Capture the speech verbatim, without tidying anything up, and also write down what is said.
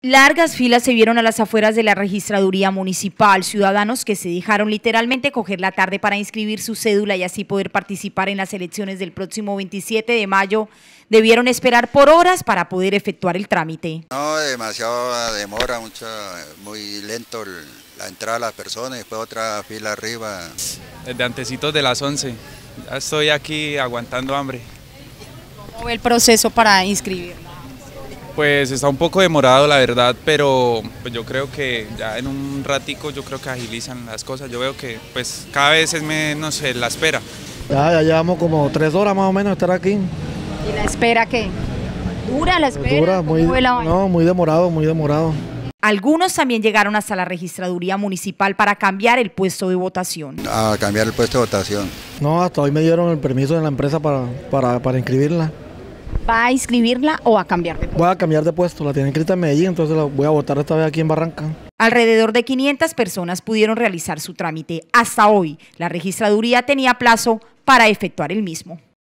Largas filas se vieron a las afueras de la registraduría municipal, ciudadanos que se dejaron literalmente coger la tarde para inscribir su cédula y así poder participar en las elecciones del próximo veintisiete de mayo, debieron esperar por horas para poder efectuar el trámite. No, demasiado demora, mucho, muy lento el, la entrada de las personas y después otra fila arriba. Desde antecitos de las once, ya estoy aquí aguantando hambre. ¿Cómo ve el proceso para inscribirla? Pues está un poco demorado la verdad, pero pues yo creo que ya en un ratico yo creo que agilizan las cosas. Yo veo que pues cada vez es menos eh, la espera. Ya, ya llevamos como tres horas más o menos de estar aquí. ¿Y la espera qué? ¿Dura la espera? Dura, muy, no, muy demorado, muy demorado. Algunos también llegaron hasta la registraduría municipal para cambiar el puesto de votación. A cambiar el puesto de votación. No, hasta hoy me dieron el permiso de la empresa para, para, para inscribirla. ¿Va a inscribirla o a cambiar de puesto? Voy a cambiar de puesto, la tienen inscrita en Medellín, entonces la voy a votar esta vez aquí en Barranca. Alrededor de quinientas personas pudieron realizar su trámite. Hasta hoy, la registraduría tenía plazo para efectuar el mismo.